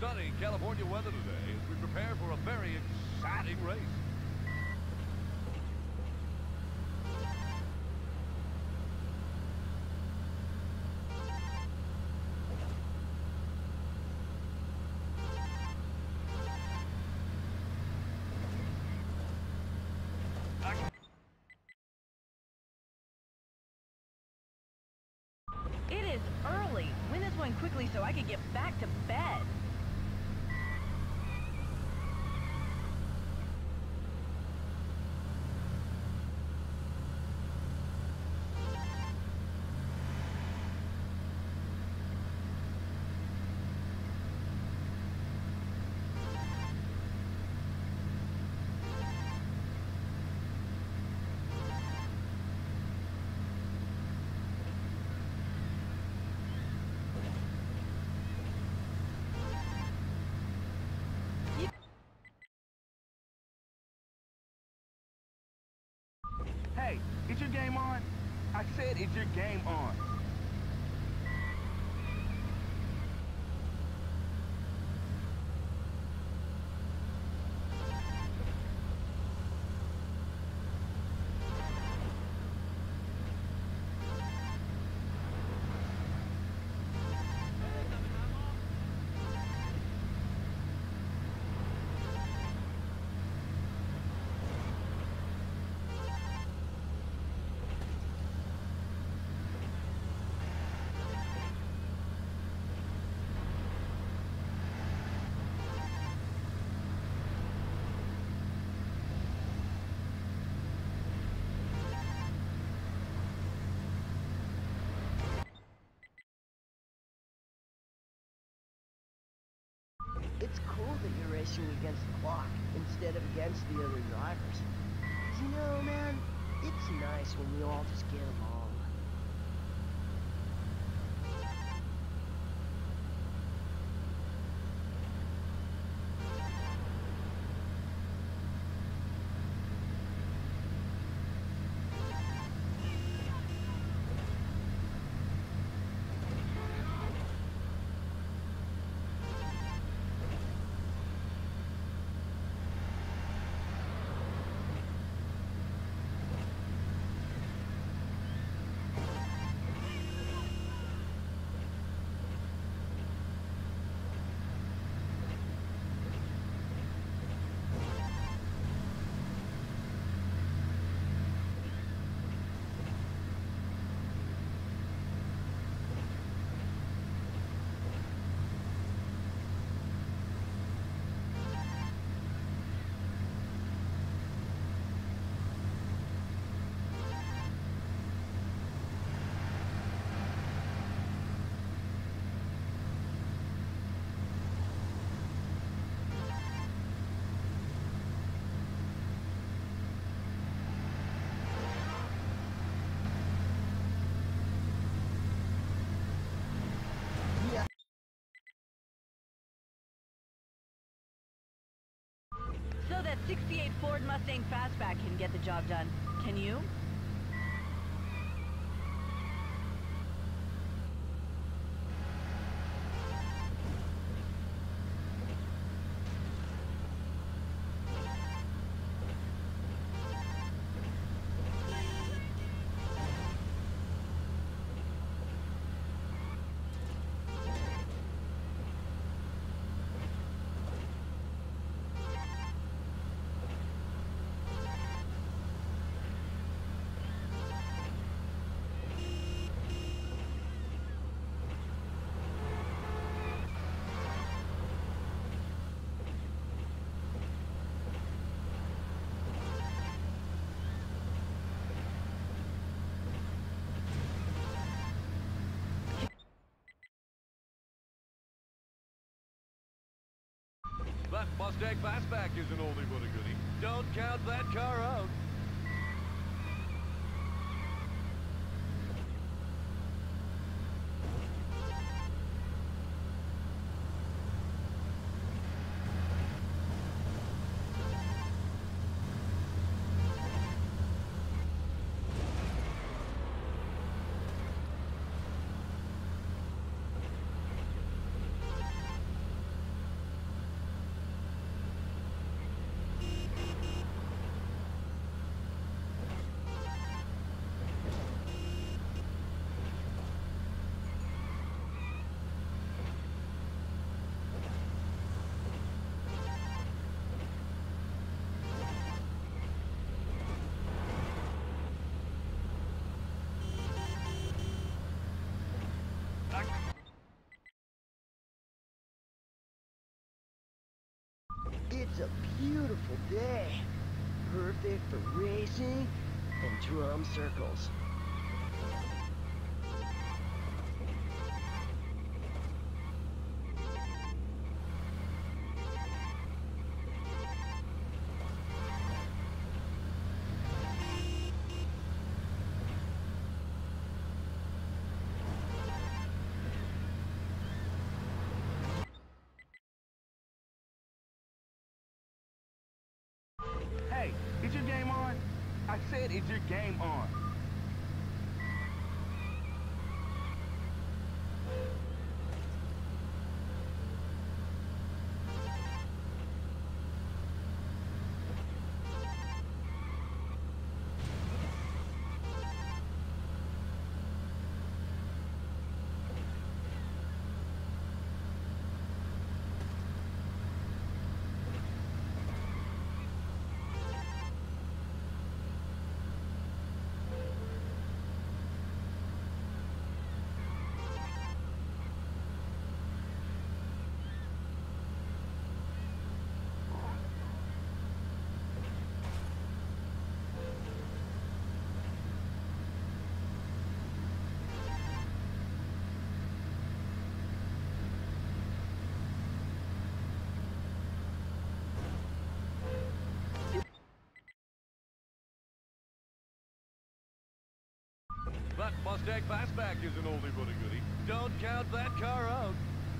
sunny California weather today as we prepare for a very exciting race. It is early. Win this one quickly so I can get back to bed. Hey, is your game on? I said, is your game on? It's cool that you're racing against the clock instead of against the other drivers. You know, man, it's nice when we all just get along. So that 68 Ford Mustang Fastback can get the job done. Can you? That Mustang Fastback is an oldie but a goodie. Don't count that car out. It's a beautiful day. Perfect for racing and drum circles. Hey, is your game on? I said, is your game on? That Mustang fastback is an oldie but a goodie. Don't count that car out.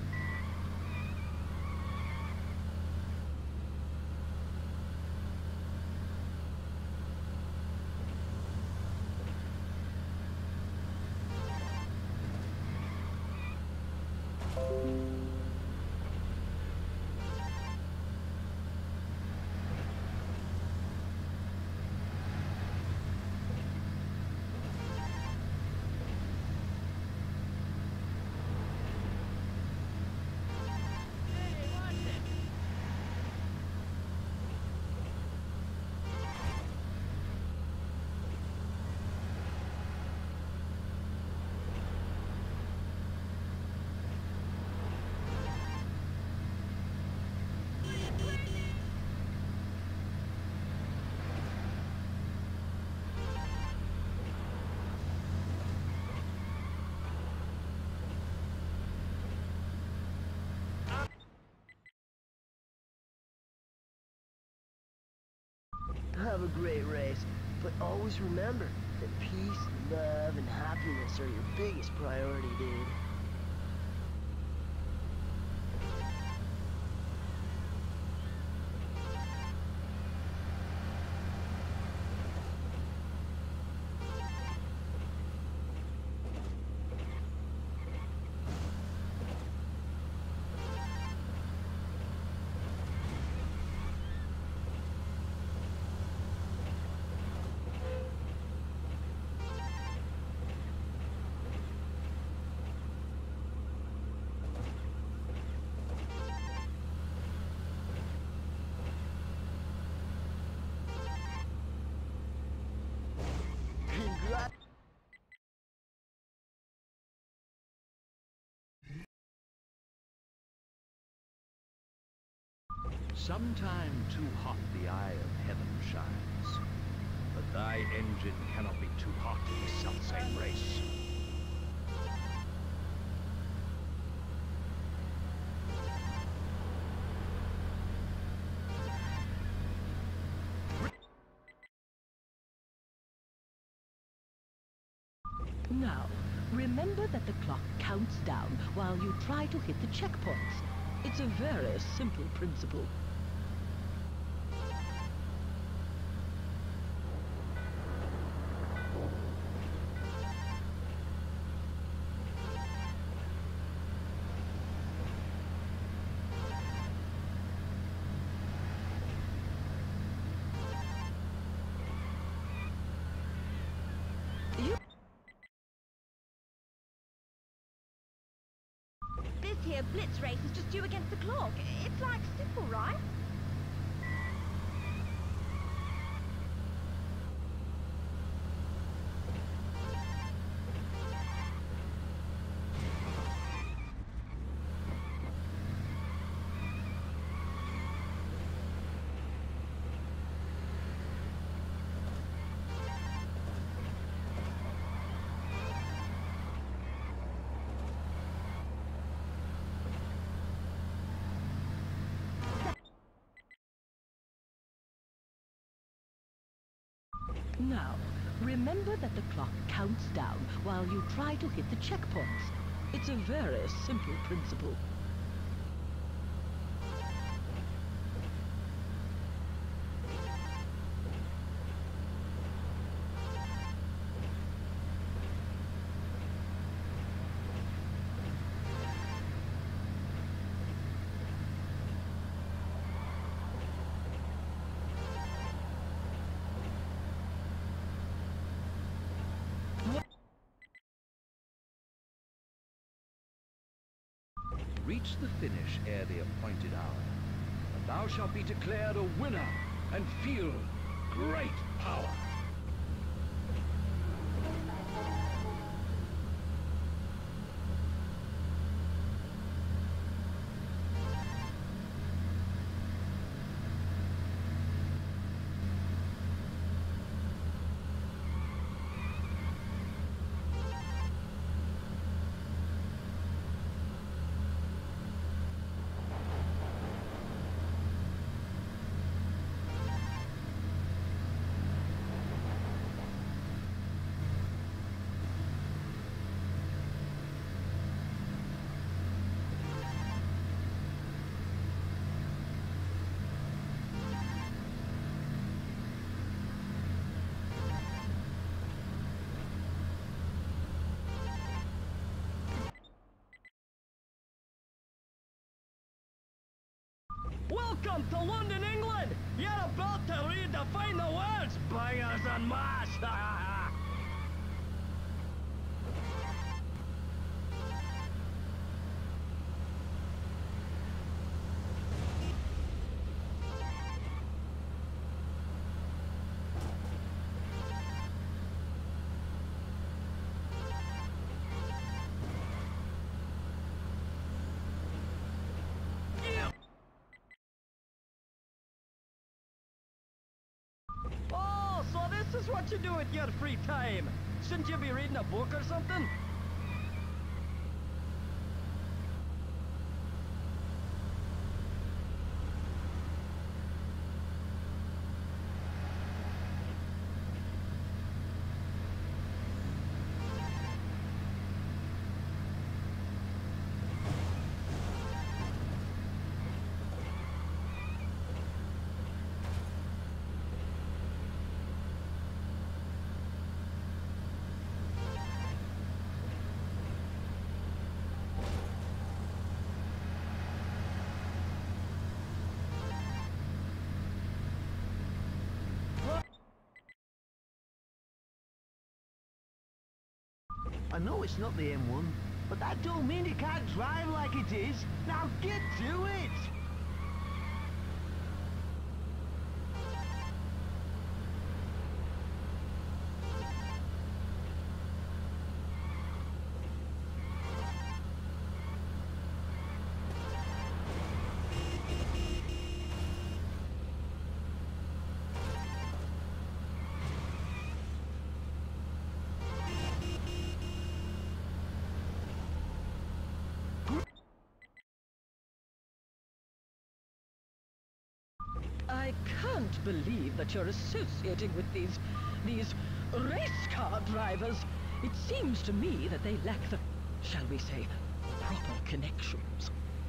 Have a great race, but always remember that peace, love, and happiness are your biggest priority, dude. Sometime too hot the eye of heaven shines, but thy engine cannot be too hot in this selfsame race. Now, remember that the clock counts down while you try to hit the checkpoints. It's a very simple principle. This here Blitz race is just due against the clock. It's like simple, right? Now, remember that the clock counts down while you try to hit the checkpoints. It's a very simple principle. Reach the finish ere the appointed hour, and thou shalt be declared a winner and feel great power. Welcome to London, England! You're about to redefine the words, bangers and mash! Oh, so this is what you do with your free time. Shouldn't you be reading a book or something? I know it's not the M1, but that don't mean you can't drive like it is. Now get to it! I can't believe that you're associating with these race car drivers. It seems to me that they lack the, shall we say, proper connections.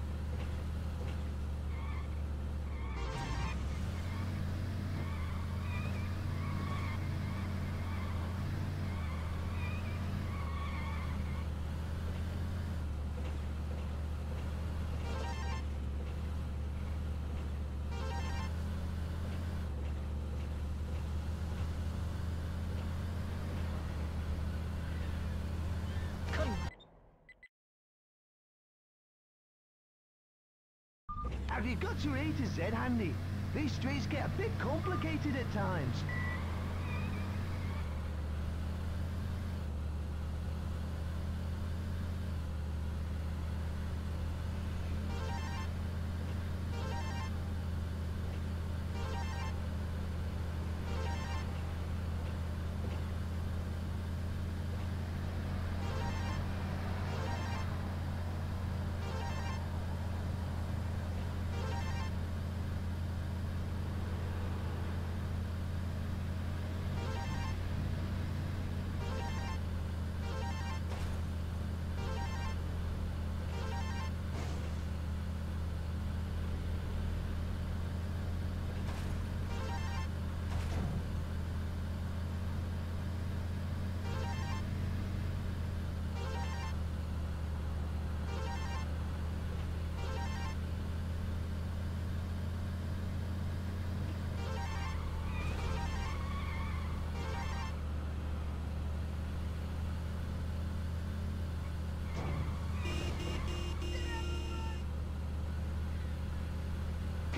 Have you got your A to Z handy? These streets get a bit complicated at times.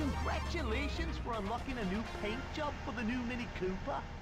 Congratulations for unlocking a new paint job for the new Mini Cooper.